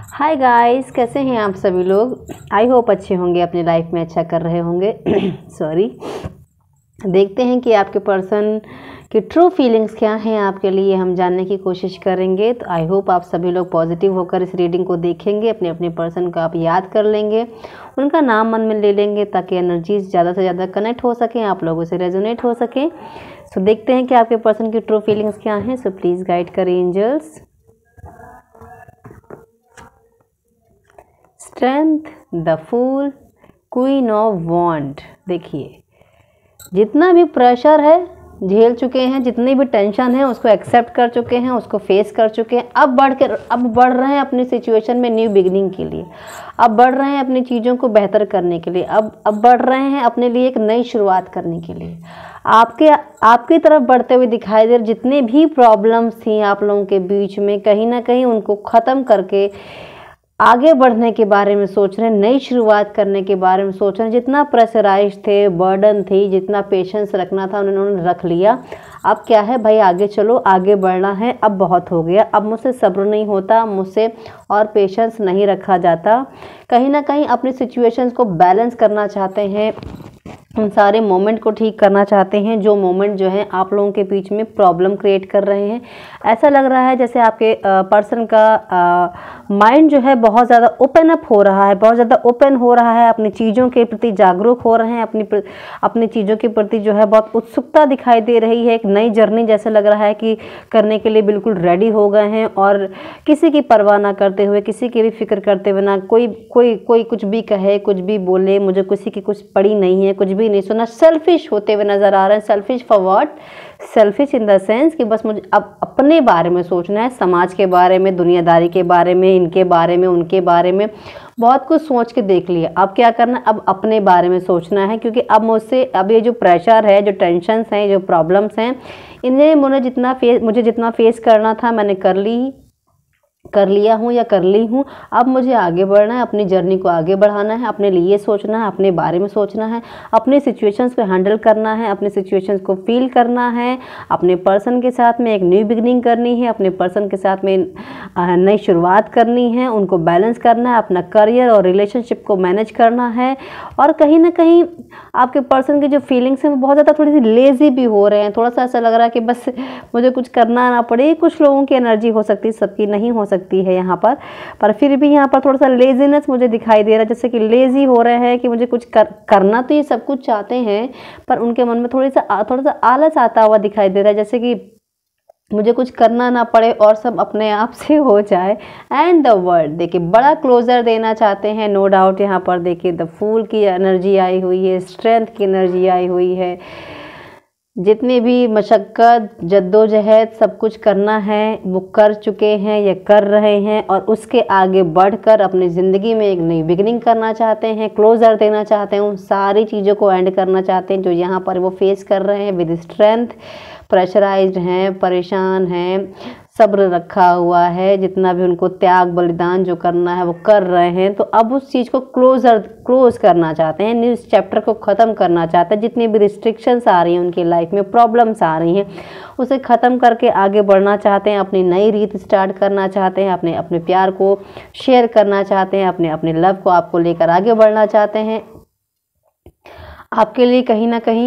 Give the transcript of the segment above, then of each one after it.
Hi guys, कैसे हैं आप सभी लोग। आई होप अच्छे होंगे, अपनी लाइफ में अच्छा कर रहे होंगे। सॉरी। देखते हैं कि आपके पर्सन की ट्रू फीलिंग्स क्या हैं आपके लिए, हम जानने की कोशिश करेंगे। तो आई होप आप सभी लोग पॉजिटिव होकर इस रीडिंग को देखेंगे, अपने अपने पर्सन को आप याद कर लेंगे, उनका नाम मन में ले लेंगे ताकि एनर्जीज ज़्यादा से ज़्यादा कनेक्ट हो सकें, आप लोगों से रेजोनेट हो सकें। सो देखते हैं कि आपके पर्सन की ट्रू फीलिंग्स क्या हैं। सो प्लीज़ गाइड करें angels. Strength, the fool, queen of wand. देखिए, जितना भी प्रेशर है झेल चुके हैं, जितनी भी टेंशन है उसको एक्सेप्ट कर चुके हैं, उसको फेस कर चुके हैं। अब बढ़ रहे हैं अपनी सिचुएशन में न्यू बिगनिंग के लिए, अब बढ़ रहे हैं अपनी चीज़ों को बेहतर करने के लिए, अब बढ़ रहे हैं अपने लिए एक नई शुरुआत करने के लिए। आपकी तरफ बढ़ते हुए दिखाई दे रहे जितने भी प्रॉब्लम्स थी आप लोगों के बीच में, कहीं ना कहीं उनको ख़त्म करके आगे बढ़ने के बारे में सोच रहे हैं, नई शुरुआत करने के बारे में सोच रहे हैं। जितना प्रेशराइज थे, बर्डन थी, जितना पेशेंस रखना था उन्होंने रख लिया। अब क्या है भाई, आगे चलो, आगे बढ़ना है। अब बहुत हो गया, अब मुझसे सब्र नहीं होता, मुझसे और पेशेंस नहीं रखा जाता। कहीं ना कहीं अपनी सिचुएशंस को बैलेंस करना चाहते हैं, उन सारे मोमेंट को ठीक करना चाहते हैं जो मोमेंट जो है आप लोगों के बीच में प्रॉब्लम क्रिएट कर रहे हैं। ऐसा लग रहा है जैसे आपके पर्सन का माइंड जो है बहुत ज़्यादा ओपन अप हो रहा है, बहुत ज़्यादा ओपन हो रहा है, अपनी चीज़ों के प्रति जागरूक हो रहे हैं, अपनी चीज़ों के प्रति जो है बहुत उत्सुकता दिखाई दे रही है। एक नई जर्नी जैसे लग रहा है कि करने के लिए बिल्कुल रेडी हो गए हैं, और किसी की परवाह ना करते हुए, किसी की भी फिक्र करते हुए, ना कोई कुछ भी कहे, कुछ भी बोले, मुझे किसी की कुछ पड़ी नहीं है, कुछ भी नहीं सुना। सेल्फिश होते हुए नजर आ रहे हैं। Selfish for what? Selfish in the sense कि बस मुझे अब अपने बारे में सोचना है, समाज के बारे में, दुनियादारी के बारे में, इनके बारे में, उनके बारे में बहुत कुछ सोच के देख लिया। अब क्या करना है, अब अपने बारे में सोचना है, क्योंकि अब मुझसे अब ये जो प्रेशर है, जो टेंशन्स हैं, जो प्रॉब्लम्स हैं, इन्हें मुझे जितना फेस करना था मैंने कर लिया हूँ या कर ली हूँ। अब मुझे आगे बढ़ना है, अपनी जर्नी को आगे बढ़ाना है, अपने लिए सोचना है, अपने बारे में सोचना है, अपने सिचुएशंस को हैंडल करना है, अपने सिचुएशंस को फील करना है, अपने पर्सन के साथ में एक न्यू बिगनिंग करनी है, अपने पर्सन के साथ में नई शुरुआत करनी है, उनको बैलेंस करना है, अपना करियर और रिलेशनशिप को मैनेज करना है। और कहीं ना कहीं आपके पर्सन की जो फीलिंग्स हैं वो बहुत ज़्यादा थोड़ी सी लेज़ी भी हो रहे हैं। थोड़ा सा ऐसा लग रहा है कि बस मुझे कुछ करना ना पड़े। कुछ लोगों की एनर्जी हो सकती है, सबकी नहीं हो सकती है यहाँ पर फिर भी यहाँ पर थोड़ा सा लेजीनेस मुझे दिखाई दे रहा है, जैसे कि लेजी हो रहे हैं कि मुझे कुछ करना तो ये सब कुछ चाहते हैं, पर उनके मन में थोड़ा सा आलस आता हुआ दिखाई दे रहा है, जैसे कि मुझे कुछ करना ना पड़े और सब अपने आप से हो जाए। एंड द वर्ड, देखिए, बड़ा क्लोजर देना चाहते हैं, नो डाउट। यहाँ पर देखिए द फूल की एनर्जी आई हुई है, स्ट्रेंथ की एनर्जी आई हुई है। जितनी भी मशक्क़त, जद्दोजहद, सब कुछ करना है वो कर चुके हैं या कर रहे हैं, और उसके आगे बढ़कर अपनी ज़िंदगी में एक नई बिगनिंग करना चाहते हैं, क्लोज़र देना चाहते हैं, उन सारी चीज़ों को एंड करना चाहते हैं जो यहाँ पर वो फेस कर रहे हैं विद स्ट्रेंथ। प्रेशराइज्ड हैं, परेशान हैं, सब्र रखा हुआ है, जितना भी उनको त्याग बलिदान जो करना है वो कर रहे हैं। तो अब उस चीज़ को क्लोज करना चाहते हैं, न्यूज़ चैप्टर को ख़त्म करना चाहते हैं। जितनी भी रिस्ट्रिक्शंस आ रही हैं उनकी लाइफ में, प्रॉब्लम्स आ रही हैं, उसे ख़त्म करके आगे बढ़ना चाहते हैं, अपनी नई रीत स्टार्ट करना चाहते हैं, अपने प्यार को शेयर करना चाहते हैं, अपने लव को आपको लेकर आगे बढ़ना चाहते हैं। आपके लिए कहीं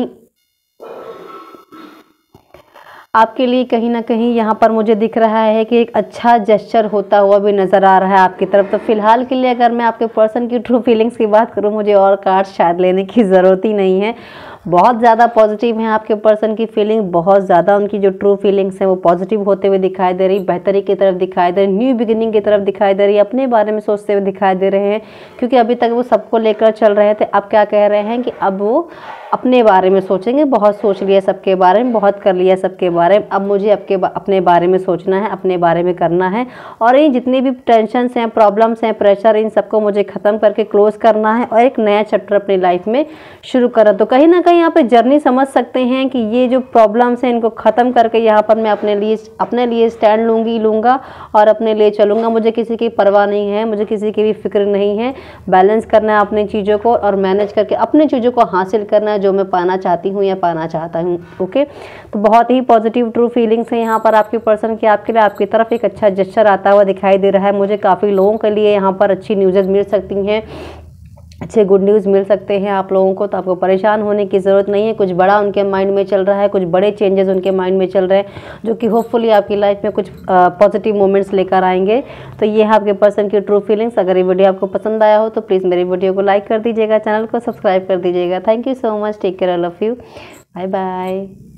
ना कहीं यहाँ पर मुझे दिख रहा है कि एक अच्छा जेस्चर होता हुआ भी नज़र आ रहा है आपकी तरफ। तो फिलहाल के लिए अगर मैं आपके पर्सन की ट्रू फीलिंग्स की बात करूँ, मुझे और कार्ड्स शायद लेने की ज़रूरत ही नहीं है। बहुत ज़्यादा पॉजिटिव हैं आपके पर्सन की फीलिंग, बहुत ज़्यादा उनकी जो ट्रू फीलिंग्स हैं वो पॉजिटिव होते हुए दिखाई दे रही, बेहतरी की तरफ दिखाई दे रही, न्यू बिगिनिंग की तरफ दिखाई दे रही, अपने बारे में सोचते हुए दिखाई दे रहे हैं। क्योंकि अभी तक वो सबको लेकर चल रहे थे, अब क्या कह रहे हैं कि अब वो अपने बारे में सोचेंगे। बहुत सोच लिया सबके बारे में, बहुत कर लिया सबके बारे में, अब मुझे अपने बारे में सोचना है, अपने बारे में करना है। और ये जितनी भी टेंशन्स हैं, प्रॉब्लम्स हैं, प्रेशर, इन सबको मुझे ख़त्म करके क्लोज करना है और एक नया चैप्टर अपनी लाइफ में शुरू करना। तो कहीं ना कहीं यहाँ पे जर्नी समझ सकते हैं कि ये जो प्रॉब्लम्स हैं इनको ख़त्म करके यहाँ पर मैं अपने लिए स्टैंड लूँगा और अपने लिए चलूँगा। मुझे किसी की परवाह नहीं है, मुझे किसी की भी फिक्र नहीं है। बैलेंस करना है अपनी चीज़ों को और मैनेज करके अपनी चीज़ों को हासिल करना है। जो मैं पाना चाहती हूँ या पाना चाहता हूँ। ओके, तो बहुत ही पॉजिटिव ट्रू फीलिंग्स है यहाँ पर आपके पर्सन की आपके लिए। आपकी तरफ एक अच्छा जेस्चर आता हुआ दिखाई दे रहा है मुझे। काफ़ी लोगों के लिए यहाँ पर अच्छी न्यूज़ मिल सकती हैं, अच्छे गुड न्यूज़ मिल सकते हैं आप लोगों को। तो आपको परेशान होने की ज़रूरत नहीं है। कुछ बड़ा उनके माइंड में चल रहा है, कुछ बड़े चेंजेस उनके माइंड में चल रहे हैं जो कि होपफुली आपकी लाइफ में कुछ पॉजिटिव मोमेंट्स लेकर आएंगे। तो ये है आपके पर्सन की ट्रू फीलिंग्स। अगर ये वीडियो आपको पसंद आया हो तो प्लीज़ मेरी वीडियो को लाइक कर दीजिएगा, चैनल को सब्सक्राइब कर दीजिएगा। Thank you so much, take care, I love you, bye bye.